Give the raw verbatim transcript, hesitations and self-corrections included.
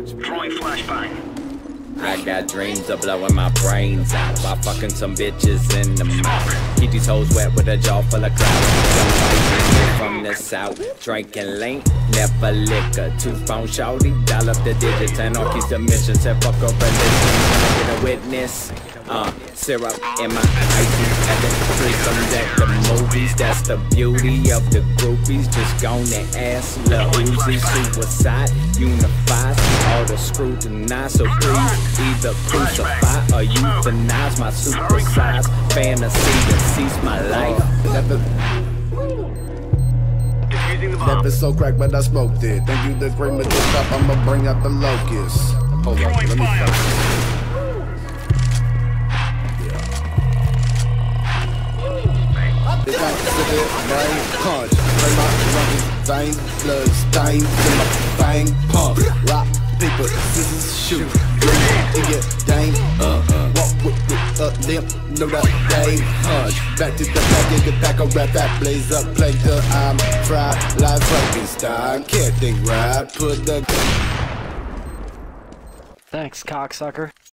Throwing flashbang. I got dreams of blowing my brains out by fucking some bitches in the mouth. Keep these hoes wet with a jaw full of clout. From the south, drinking lean, never liquor. Two-phone shawty, dial up the digits and all keep submission. Said fuck a religion, get a witness. Uh, syrup in my icy heaven. Threesomes at the movies, that's the beauty of the groupies. Just gone and ass, Lil Uzi, suicide, unifies all the scrutinize. So please either crucify or euthanize my supersized fantasy that sees my life. Never, never so cracked, but I smoked it. Thank you, the cream of the top. I'ma bring out the locust. Hold on, let me focus. It's like severe brain punch. Bring my running vein, blood stain in my fang pump. Rock, paper, scissors, shoot. In your dame, uh, uh. Walk with, with a limp, know that they hunch. Back to the back in the back of rap, that blaze up, play the I'm fried like Frankenstein. Can't think right, put the. Thanks, cocksucker.